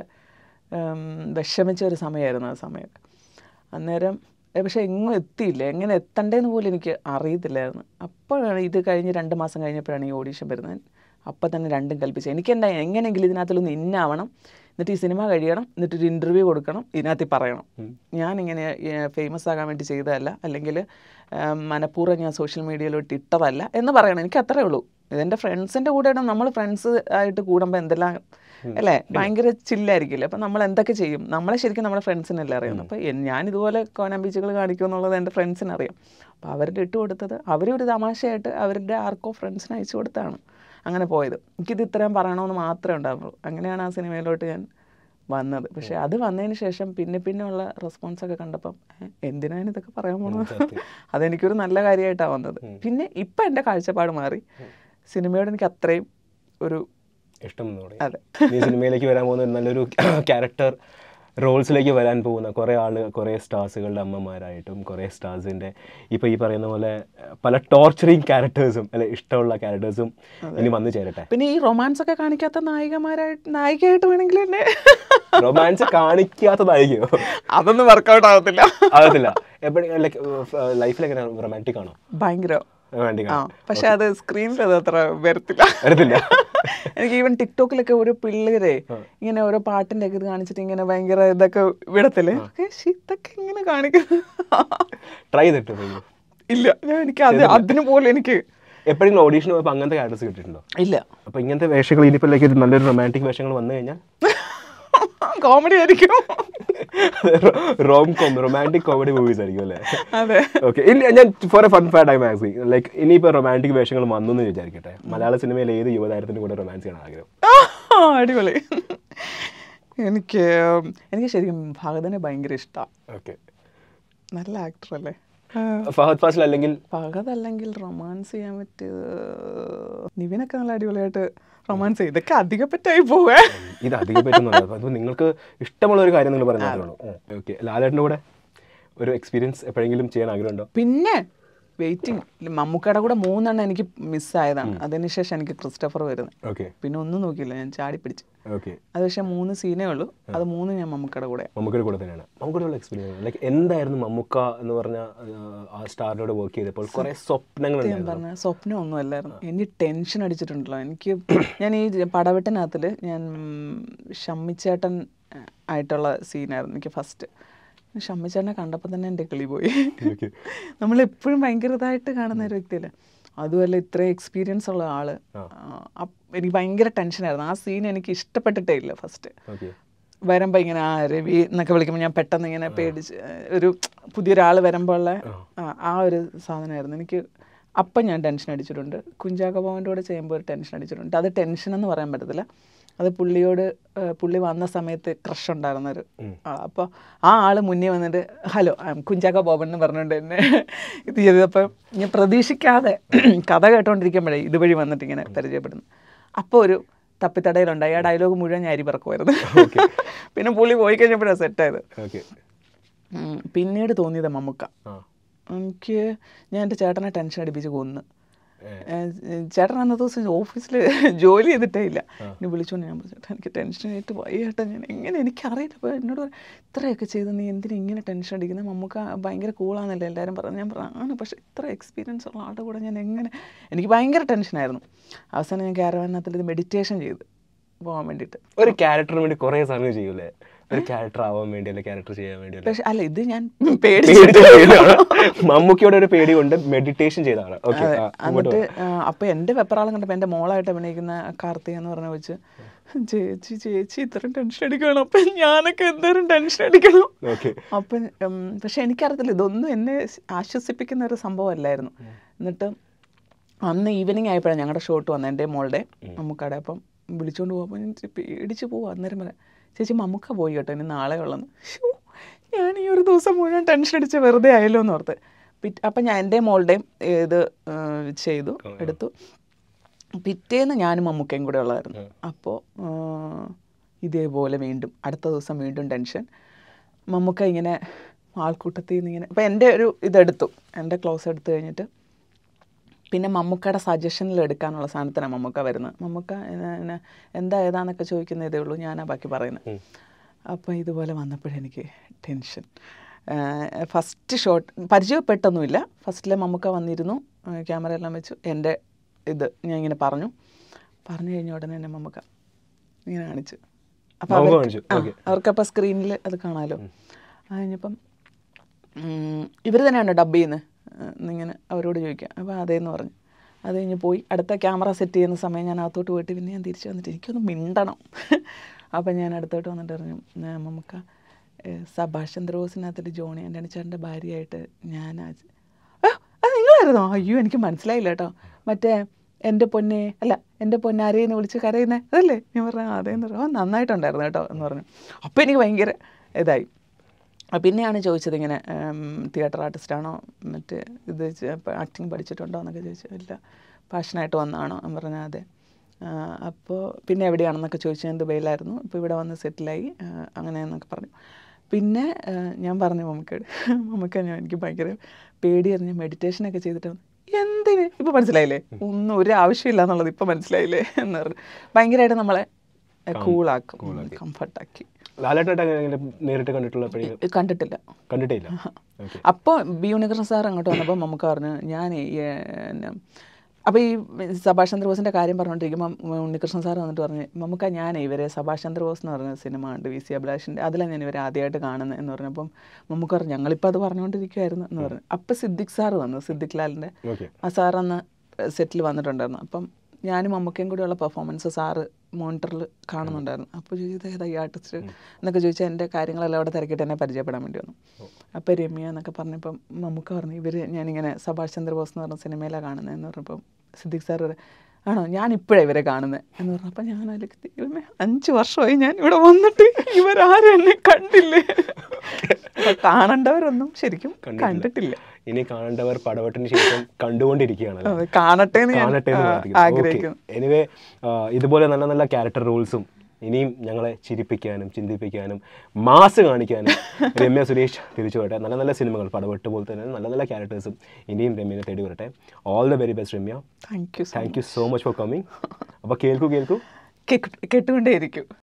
വിഷമിച്ച ഒരു സമയമായിരുന്നു ആ സമയമൊക്കെ. അന്നേരം പക്ഷേ എങ്ങും എത്തിയില്ല, എങ്ങനെ എത്തണ്ടേന്ന് പോലും എനിക്ക് അറിയത്തില്ലായിരുന്നു. അപ്പോഴാണ് ഇത് കഴിഞ്ഞ് രണ്ട് മാസം കഴിഞ്ഞപ്പോഴാണ് ഈ ഓഡീഷൻ വരുന്നത്. അപ്പം തന്നെ രണ്ടും കൽപ്പിച്ചത്. എനിക്കെന്താ എങ്ങനെയെങ്കിലും ഇതിനകത്തുള്ളൊന്ന് ഇന്നാവണം, എന്നിട്ട് ഈ സിനിമ കഴിയണം, എന്നിട്ടൊരു ഇൻ്റർവ്യൂ കൊടുക്കണം, ഇതിനകത്ത് പറയണം ഞാനിങ്ങനെ ഫേമസ് ആകാൻ വേണ്ടി ചെയ്തതല്ല, അല്ലെങ്കിൽ മനഃപൂർവ്വം ഞാൻ സോഷ്യൽ മീഡിയയിലോട്ട് ഇട്ടതല്ല എന്ന് പറയണം. എനിക്ക് അത്രേ ഉള്ളൂ. ഇതെൻ്റെ ഫ്രണ്ട്സിൻ്റെ കൂടെയാണ്, നമ്മൾ ഫ്രണ്ട്സ് ആയിട്ട് കൂടുമ്പോൾ എന്തെല്ലാം അല്ലേ ഭയങ്കര ചില്ലായിരിക്കില്ല. അപ്പം നമ്മൾ എന്തൊക്കെ ചെയ്യും, നമ്മളെ ശരിക്കും നമ്മുടെ ഫ്രണ്ട്സിനല്ലേ അറിയുന്നു. അപ്പോൾ ഞാനിതുപോലെ കോനാമ്പീച്ചുകൾ കാണിക്കും എന്നുള്ളത് എൻ്റെ ഫ്രണ്ട്സിനറിയാം. അപ്പോൾ അവരുടെ ഇട്ട് കൊടുത്തത് അവരൊരു തമാശയായിട്ട് അവരുടെ ആർക്കോ ഫ്രണ്ട്സിന് അയച്ചു കൊടുത്താണ് അങ്ങനെ പോയത്. എനിക്കിത് ഇത്രയും പറയണമെന്ന് മാത്രമേ ഉണ്ടാവുള്ളൂ. അങ്ങനെയാണ് ആ സിനിമയിലോട്ട് ഞാൻ വന്നത്. പക്ഷേ അത് വന്നതിന് ശേഷം പിന്നെ പിന്നെ ഉള്ള റെസ്പോൺസൊക്കെ കണ്ടപ്പം എന്തിനാണ് ഇതൊക്കെ പറയാൻ പോകുന്നത്, അതെനിക്കൊരു നല്ല കാര്യമായിട്ടാണ് വന്നത്. പിന്നെ ഇപ്പം എൻ്റെ കാഴ്ചപ്പാട് മാറി. സിനിമയോട് എനിക്ക് അത്രയും ഒരു ഇഷ്ടം. അതെ, ഈ സിനിമയിലേക്ക് വരാൻ പോകുന്ന നല്ലൊരു ക്യാരക്ടർ റോൾസിലേക്ക് വരാൻ പോകുന്ന കുറേ ആൾ കുറേ സ്റ്റാർസുകളുടെ അമ്മമാരായിട്ടും കുറേ സ്റ്റാർസിൻ്റെ ഇപ്പോൾ ഈ പറയുന്ന പോലെ പല ടോർച്ചറിങ് ക്യാരക്ടേഴ്സും അല്ലെ ഇഷ്ടമുള്ള ക്യാരക്ടേഴ്സും ഇനി വന്നു ചേരട്ടെ. പിന്നെ ഈ റൊമാൻസ് ഒക്കെ കാണിക്കാത്ത നായികമാരായിട്ട് നായികയായിട്ട് വേണമെങ്കിൽ തന്നെ റൊമാൻസ് കാണിക്കാത്ത നായികയോ അതൊന്നും വർക്കൗട്ട് ആകത്തില്ല ആകത്തില്ല എപ്പോഴും ലൈക്ക് ലൈഫിൽ എങ്ങനെ റൊമാൻറ്റിക് ആണോ? ഭയങ്കര പക്ഷെ അത് സ്ക്രീനിൽ അത് അത്ര വരത്തില്ല വരത്തില്ല എനിക്ക് ഈവൻ ടിക്ടോക്കിലൊക്കെ ഓരോ പിള്ളേരെ ഇങ്ങനെ ഓരോ പാട്ടിൻ്റെ ഒക്കെ ഇത് കാണിച്ചിട്ട് ഇങ്ങനെ ഭയങ്കര ഇതൊക്കെ വിടത്തില്ലേ, ഇതൊക്കെ ഇങ്ങനെ കാണിക്കുന്നു. ട്രൈ ചെയ്തിട്ട് ഇല്ല, എനിക്ക് അത് അതിന് പോലെ എനിക്ക് എപ്പോഴും ഓഡീഷൻ പോയപ്പോൾ അങ്ങനത്തെ ക്യാരക്ടേഴ്സ് കിട്ടിയിട്ടുണ്ടോ? ഇല്ല. അപ്പോൾ ഇങ്ങനത്തെ വേഷങ്ങൾ ഇനിയിപ്പോൾ നല്ലൊരു റൊമാൻറ്റിക് വേഷങ്ങൾ വന്നു കഴിഞ്ഞാൽ കോമഡി ആയിരിക്കും. Rom com romantic comedy movies ആയിരിക്കും അല്ലേ? അതെ. ഓക്കെ. ഇനി ഞാൻ for a fun fad I maxi like ഇനിയിപ്പോൾ റൊമാൻറ്റിക് വേഷങ്ങൾ വന്നു എന്ന് വിചാരിക്കട്ടെ, മലയാള സിനിമയിൽ ഏത് യുവതാരത്തിൻ്റെ കൂടെ റൊമാൻസ് ചെയ്യാൻ ആഗ്രഹം? അടിപൊളി. എനിക്ക് എനിക്ക് ശരിക്കും ഭഗതനെ ഭയങ്കര ഇഷ്ടമാണ്. ഓക്കെ. നല്ല ആക്ടർ അല്ലേ ഫഹദ് ഫാസിൽ? അല്ലെങ്കിൽ ഫഹദ് അല്ലെങ്കിൽ റൊമാൻസ് ചെയ്യാൻ പറ്റിയത് നിവിനൊക്കെ നല്ല അടിപൊളിയായിട്ട് റൊമാൻസ് ചെയ്യും. ഇതൊക്കെ അധികം പറ്റായി പോവേ. ഇത് അധികം പറ്റുന്നുള്ളത് അപ്പോൾ നിങ്ങൾക്ക് ഇഷ്ടമുള്ള ഒരു കാര്യം നിങ്ങൾ പറഞ്ഞാണോ? ഓക്കെ. ലാലേട്ടൻ്റെ കൂടെ ഒരു എക്സ്പീരിയൻസ് എപ്പോഴെങ്കിലും ചെയ്യാൻ ആഗ്രഹമുണ്ടോ? പിന്നെ വെയിറ്റിംഗ്. മമ്മൂക്കയുടെ കൂടെ മൂന്നെണ്ണം എനിക്ക് മിസ്സായതാണ്. അതിനുശേഷം എനിക്ക് ക്രിസ്റ്റഫർ വരുന്നത്. ഓക്കെ. പിന്നെ ഒന്നും നോക്കിയില്ല, ഞാൻ ചാടി പിടിച്ചു. ഓക്കെ. അത് പക്ഷേ മൂന്ന് സീനേ ഉള്ളൂ, അത് മൂന്ന് ഞാൻ മമ്മൂക്കയുടെ കൂടെ. മമ്മൂക്കയുടെ കൂടെ തന്നെയാണ്. മമ്മൂക്കയുടെ എക്സ്പീരിയൻസ് ലൈക്ക് എന്തായിരുന്നു? മമ്മൂക്ക എന്ന് പറഞ്ഞ ആ സ്റ്റാറിനോട് വർക്ക് ചെയ്തപ്പോൾ കുറേ സ്വപ്നങ്ങൾ പറഞ്ഞ സ്വപ്നം ഒന്നും അല്ലായിരുന്നു. എനിക്ക് ടെൻഷൻ അടിച്ചിട്ടുണ്ടല്ലോ. എനിക്ക് ഞാൻ ഈ പടവെട്ടിനകത്തിൽ ഞാൻ ഷമ്മിച്ചേട്ടൻ ആയിട്ടുള്ള സീനായിരുന്നു എനിക്ക് ഫസ്റ്റ്. ഷമ്മിച്ചേട്ടനെ കണ്ടപ്പോൾ തന്നെ എൻ്റെ കിളി പോയി. നമ്മളെപ്പോഴും ഭയങ്കര ഇതായിട്ട് കാണുന്ന ഒരു വ്യക്തിയല്ലേ. അതുമല്ല ഇത്രയും എക്സ്പീരിയൻസ് ഉള്ള ആള്. എനിക്ക് ഭയങ്കര ടെൻഷനായിരുന്നു. ആ സീൻ എനിക്ക് ഇഷ്ടപ്പെട്ടിട്ടേ ഇല്ല ഫസ്റ്റ്. വരുമ്പോൾ ഇങ്ങനെ ആ രവി എന്നൊക്കെ വിളിക്കുമ്പോൾ ഞാൻ പെട്ടെന്ന് ഇങ്ങനെ പേടിച്ച് ഒരു പുതിയൊരാൾ വരുമ്പോൾ ഉള്ള ആ ഒരു സാധനമായിരുന്നു എനിക്ക്. അപ്പം ഞാൻ ടെൻഷൻ അടിച്ചിട്ടുണ്ട്. കുഞ്ചാക്കോ ബോബൻ്റെ കൂടെ ചെയ്യുമ്പോൾ ഒരു ടെൻഷൻ അടിച്ചിട്ടുണ്ട്. അത് ടെൻഷൻ എന്ന് പറയാൻ പറ്റത്തില്ല. അത് പുള്ളിയോട് പുള്ളി വന്ന സമയത്ത് ക്രഷ് ഉണ്ടായിരുന്നൊരു ആളാണ്. അപ്പോൾ ആ ആൾ മുന്നേ വന്നിട്ട് ഹലോ കുഞ്ചാക്കോ ബോബൻ എന്ന് പറഞ്ഞുകൊണ്ട് എന്നെ ഇത് ചെയ്തപ്പോൾ ഞാൻ പ്രതീക്ഷിക്കാതെ കഥ കേട്ടോണ്ടിരിക്കുമ്പോഴേ ഇതുവഴി വന്നിട്ട് ഇങ്ങനെ പരിചയപ്പെടുന്നു. അപ്പോൾ ഒരു തപ്പിത്തടയിലുണ്ടായി. ആ ഡയലോഗ് മുഴുവൻ ഞാൻ അരി പറക്കുമായിരുന്നു. പിന്നെ പുള്ളി പോയി കഴിഞ്ഞപ്പോഴാണ് സെറ്റായത്. പിന്നീട് തോന്നിയത് മമ്മൂക്ക. എനിക്ക് ഞാൻ എൻ്റെ ചേട്ടനെ ടെൻഷൻ അടിപ്പിച്ച് കൊന്ന്. ചേട്ടൻ അന്നത്തെ ദിവസം ഓഫീസിൽ ജോലി ചെയ്തിട്ടേ ഇല്ല. എന്നെ വിളിച്ചുകൊണ്ട് ഞാൻ പറഞ്ഞു ചേട്ടാ എനിക്ക് ടെൻഷനായിട്ട് വയ്യേട്ടാ, ഞാൻ എങ്ങനെ എനിക്കറിയില്ല. അപ്പോൾ എന്നോട് പറഞ്ഞു ഇത്രയൊക്കെ ചെയ്ത് നീ എന്തിനാ ഇങ്ങനെ ടെൻഷൻ അടിക്കുന്നത്, നമുക്ക് ഭയങ്കര കൂളാണെന്നല്ലേ എല്ലാവരും പറഞ്ഞു. ഞാൻ പറഞ്ഞു ആണ്, പക്ഷേ ഇത്ര എക്സ്പീരിയൻസ് ഉള്ള ആളുടെ കൂടെ ഞാൻ എങ്ങനെ, എനിക്ക് ഭയങ്കര ടെൻഷനായിരുന്നു. അവസാനം ഞാൻ ക്യാരവാനകത്തിൽ ഇത് മെഡിറ്റേഷൻ ചെയ്ത് പോകാൻ വേണ്ടിയിട്ട്. ഒരു ക്യാരക്ടറിന് വേണ്ടി കുറേ സമയം ചെയ്യൂലേ, ഒരു ക്യാരക്ടർ ആവാൻ വേണ്ടി അല്ലെ ക്യാരക്ടർ ചെയ്യാൻ വേണ്ടി. പക്ഷെ അല്ല ഇത് ഞാൻ പേടി മമ്മൂക്കിയോടെ ഒരു പേടി കൊണ്ട് മെഡിറ്റേഷൻ ചെയ്താണ്. എന്നിട്ട് അപ്പൊ എന്റെ വെപ്രാളം കണ്ടപ്പോ എന്റെ മോളായിട്ട് അഭിനയിക്കുന്ന കാർത്തിക എന്ന് പറഞ്ഞ വെച്ച് ചേച്ചി ചേച്ചി ഇത്രയും ടെൻഷൻ അടിക്കണം, അപ്പൊ ഞാനൊക്കെ എന്തോരം ടെൻഷൻ അടിക്കണം. അപ്പൊ പക്ഷെ എനിക്കറിയത്തില്ല ഇതൊന്നും എന്നെ ആശ്വസിപ്പിക്കുന്ന ഒരു സംഭവം അല്ലായിരുന്നു. എന്നിട്ട് അന്ന് ഈവനിങ് ആയപ്പോഴാണ് ഞങ്ങളുടെ ഷോട്ട് വന്നത്, എൻ്റെ മോളുടെ മമ്മൂക്കാടെ. അപ്പം വിളിച്ചോണ്ട് പോകുമ്പോൾ ഞാൻ പേടിച്ച് പോവാം. അന്നേരം പറയാം ചേച്ചി മമ്മൂക്ക പോയി കേട്ടോ, ഇനി നാളെ ഉള്ളെന്ന്. ഞാൻ ഈ ഒരു ദിവസം മുഴുവൻ ടെൻഷൻ അടിച്ച് വെറുതെ ആയല്ലോ എന്ന് ഓർത്ത്. പിറ്റ് അപ്പം ഞാൻ എൻ്റെ മോളുടെയും ഇത് ചെയ്തു എടുത്തു. പിറ്റേന്ന് ഞാനും മമ്മൂക്കയും കൂടെ ഉള്ളതായിരുന്നു. അപ്പോൾ ഇതേപോലെ വീണ്ടും അടുത്ത ദിവസം വീണ്ടും ടെൻഷൻ. മമ്മൂക്ക ഇങ്ങനെ ആൾക്കൂട്ടത്തിൽ നിന്ന് ഇങ്ങനെ അപ്പം എൻ്റെ ഒരു ഇതെടുത്തു, എൻ്റെ ക്ലോസ് എടുത്തു കഴിഞ്ഞിട്ട് പിന്നെ മമ്മൂക്കയുടെ സജഷനിൽ എടുക്കാനുള്ള സാധനത്തിനാണ് മമ്മൂക്ക വരുന്നത്. മമ്മൂക്ക എന്താ ഏതാന്നൊക്കെ ചോദിക്കുന്ന ഇതേ ഉള്ളൂ, ഞാനാ ബാക്കി പറയുന്നത്. അപ്പോൾ ഇതുപോലെ വന്നപ്പോഴെനിക്ക് ടെൻഷൻ. ഫസ്റ്റ് ഷോട്ട് പരിചയപ്പെട്ടൊന്നുമില്ല. ഫസ്റ്റിലെ മമ്മൂക്ക വന്നിരുന്നു, ക്യാമറ എല്ലാം വെച്ചു, എൻ്റെ ഇത് ഞാൻ ഇങ്ങനെ പറഞ്ഞു പറഞ്ഞു കഴിഞ്ഞ ഉടനെ തന്നെ മമ്മൂക്ക ഇങ്ങനെ കാണിച്ചു. അപ്പോൾ അവർക്കപ്പോൾ സ്ക്രീനിൽ അത് കാണാമല്ലോ. അത് കഴിഞ്ഞപ്പം ഇവർ തന്നെയാണോ ഡബ് ചെയ്യുന്നത് എന്നിങ്ങനെ അവരോട് ചോദിക്കാം. അപ്പോൾ അതേന്ന് പറഞ്ഞു. അത് കഴിഞ്ഞ് പോയി അടുത്ത ക്യാമറ സെറ്റ് ചെയ്യുന്ന സമയം ഞാൻ അകത്തോട്ട് പോയിട്ട് പിന്നെ ഞാൻ തിരിച്ച് വന്നിട്ട് എനിക്കൊന്ന് മിണ്ടണം. അപ്പം ഞാൻ അടുത്തോട്ട് വന്നിട്ട് പറഞ്ഞു മമ്മൂക്ക സഭാഷ് ചന്ദ്രബോസിനകത്തിട്ട് ജോണി എൻ്റെ അണിച്ചേട്ടൻ്റെ ഭാര്യയായിട്ട് ഞാൻ അത് നിങ്ങളായിരുന്നോ? അയ്യോ എനിക്ക് മനസ്സിലായില്ല കേട്ടോ, മറ്റേ എൻ്റെ പൊന്നെ അല്ല എൻ്റെ പൊന്നാരേന്ന് വിളിച്ച് കരയുന്നേ അതല്ലേ? ഞാൻ പറഞ്ഞു അതേന്ന് പറഞ്ഞു. ഓ നന്നായിട്ടുണ്ടായിരുന്നു കേട്ടോ എന്ന് പറഞ്ഞു. അപ്പോൾ എനിക്ക് ഭയങ്കര ഇതായി. പിന്നെയാണ് ചോദിച്ചത് ഇങ്ങനെ തിയേറ്റർ ആർട്ടിസ്റ്റാണോ, മറ്റേ ഇത് ആക്ടിങ് പഠിച്ചിട്ടുണ്ടോ എന്നൊക്കെ ചോദിച്ചു. ഇല്ല പാഷനായിട്ട് വന്നതാണോ എന്ന് പറഞ്ഞാൽ അതെ. അപ്പോൾ പിന്നെ എവിടെയാണെന്നൊക്കെ ചോദിച്ചു. ഞാൻ ദുബൈയിലായിരുന്നു, ഇപ്പോൾ ഇവിടെ വന്ന് സെറ്റിലായി അങ്ങനെയെന്നൊക്കെ പറഞ്ഞു. പിന്നെ ഞാൻ പറഞ്ഞു മമ്മൂക്കയോട് മമ്മൂക്ക ഞാൻ എനിക്ക് ഭയങ്കര പേടിയായിരുന്നു, ഞാൻ മെഡിറ്റേഷനൊക്കെ ചെയ്തിട്ട് എന്തിന് ഇപ്പോൾ മനസ്സിലായില്ലേ, ഒന്നും ഒരു ആവശ്യമില്ല എന്നുള്ളത് ഇപ്പോൾ മനസ്സിലായില്ലേ എന്ന് പറഞ്ഞു. ഭയങ്കരമായിട്ട് നമ്മളെ കൂളാക്കും, കംഫർട്ടാക്കി. നേരിട്ട് കണ്ടിട്ടുള്ള കണ്ടിട്ടില്ല കണ്ടിട്ടില്ല അപ്പോൾ ബി ഉണ്ണികൃഷ്ണൻ സാർ അങ്ങോട്ട് വന്നപ്പോൾ നമുക്ക് പറഞ്ഞു ഞാൻ അപ്പോൾ ഈ സഭാഷ് ചന്ദ്രബോസിൻ്റെ കാര്യം പറഞ്ഞുകൊണ്ടിരിക്കുമ്പോൾ ഉണ്ണികൃഷ്ണൻ സാർ വന്നിട്ട് പറഞ്ഞു നമുക്ക് ഞാൻ ഇവരെ സഭാഷ് ചന്ദ്രബോസ് എന്ന് പറഞ്ഞ സിനിമ ഉണ്ട് വി സി അഭിലാഷിൻ്റെ, അതിലാണ് ഞാൻ ഇവരെ ആദ്യമായിട്ട് കാണുന്നത് എന്ന് പറഞ്ഞപ്പം നമുക്ക് പറഞ്ഞു ഞങ്ങളിപ്പോൾ അത് പറഞ്ഞുകൊണ്ടിരിക്കുമായിരുന്നു എന്ന് പറഞ്ഞു. അപ്പോൾ സിദ്ദിഖ് സാർ വന്നു, സിദ്ദിഖ് ലാലിൻ്റെ ആ സാർ അന്ന് സെറ്റിൽ വന്നിട്ടുണ്ടായിരുന്നു. അപ്പം ഞാനും മമ്മൂക്കയും കൂടെയുള്ള പെർഫോമൻസ് സാറ് മോണിറ്ററിൽ കാണുന്നുണ്ടായിരുന്നു. അപ്പോൾ ചോദിച്ചത് ഏതാ ഈ ആർട്ടിസ്റ്റ് എന്നൊക്കെ ചോദിച്ചാൽ എൻ്റെ കാര്യങ്ങളെല്ലാം അവിടെ തിരക്കിയിട്ട് എന്നെ പരിചയപ്പെടാൻ വേണ്ടി വന്നു. അപ്പോൾ രമ്യ എന്നൊക്കെ പറഞ്ഞപ്പം മമ്മൂക്ക പറഞ്ഞു ഇവർ ഞാനിങ്ങനെ സഭാഷ് ചന്ദ്രബോസ് എന്ന് പറഞ്ഞ സിനിമയിലാണ് കാണുന്നതെന്ന് പറഞ്ഞപ്പം സിദ്ദിഖ് സാർ ആണോ ഞാൻ ഇപ്പോഴാണ് ഇവരെ കാണുന്നത് എന്ന് പറഞ്ഞു. അപ്പം ഞാൻ അതിലേക്ക് ദൈവമേ അഞ്ച് വർഷമായി ഞാൻ ഇവിടെ വന്നിട്ട് ഇവരാരും എന്നെ കണ്ടില്ലേ. കാണേണ്ടവരൊന്നും ശരിക്കും കണ്ടിട്ടില്ല. ഇനി കാണേണ്ടവർ പടവെട്ടിന് ശേഷം കണ്ടുകൊണ്ടിരിക്കുകയാണ്. കാണട്ടെ ആഗ്രഹിക്കുന്നു. എനിവേ ഇതുപോലെ നല്ല നല്ല ക്യാരക്ടർ റോൾസും ഇനിയും ഞങ്ങളെ ചിരിപ്പിക്കാനും ചിന്തിപ്പിക്കാനും മാസ് കാണിക്കാനും രമ്യ സുരേഷ് തിരിച്ചു വരട്ടെ. നല്ല നല്ല സിനിമകൾ പടവെട്ട് പോലെ തന്നെ നല്ല നല്ല ക്യാരക്ടേഴ്സും ഇനിയും രമ്യനെ തേടി വരട്ടെ. All the very best Remya. Thank you thank you so much for coming. അപ്പോൾ കേൾക്കൂ കേൾക്കൂ കേട്ടുകൊണ്ടേയിരിക്കും.